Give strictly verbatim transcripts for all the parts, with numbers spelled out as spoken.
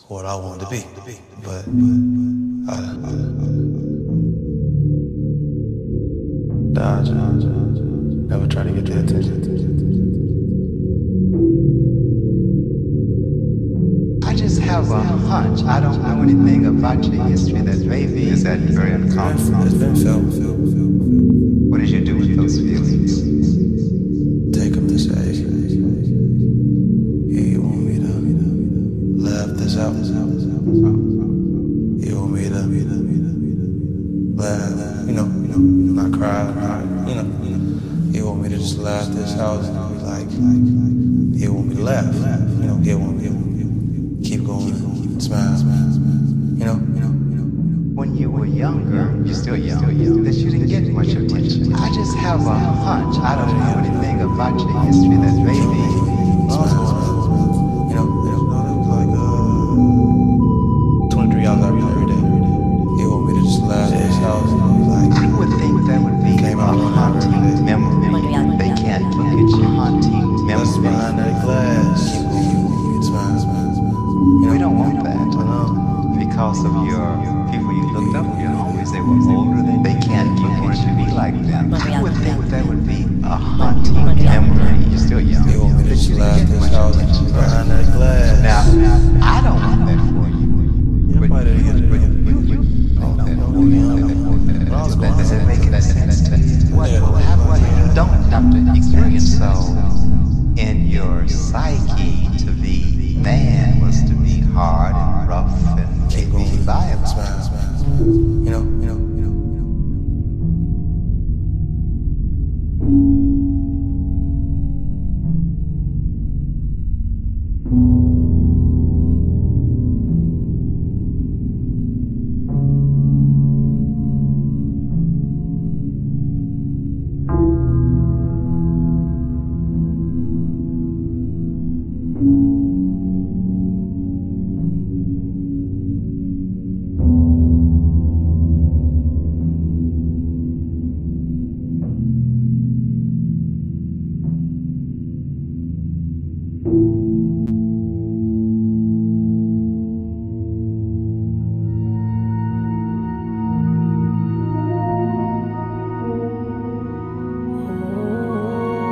what I wanted to be. But I, I dodge, never try to get their attention. I just have a hunch. I don't know anything about your history that maybe is that very uncomfortable. It's been felt. What did you do with those feelings? Take them to say, yeah, you want me to laugh this out? You want me to laugh, you know, you know, not cry, not, you know, you want me to just laugh this out and be like, you want me to laugh, you know, you want me to keep going, smile, you know, you know. When you were younger, you're still young, that you didn't get much attention. I just have a hunch. I don't know anything about your history that maybe. You know, you know, like uh, twenty-three hours every day. You want me to just laugh this out and be like, I would think that would be a haunting memory. They can't look at your haunting memory. That's behind that glass. We don't want that. Because of your people you looked up to, always they were older than they can't look at you be like them. I would think that would be a haunting memory. You're still young. You want me to just laugh this out behind that glass. Now, I don't want that for you. But you, but you, you want that for you. Does it make any sense to you? What will happen? What you don't have to experience. So, in your psyche, to be man was to be hard and rough and maybe violent. Smile, smile, smile. You know, you know, you know, you know.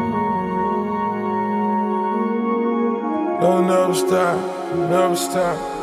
Love never stop, never stop.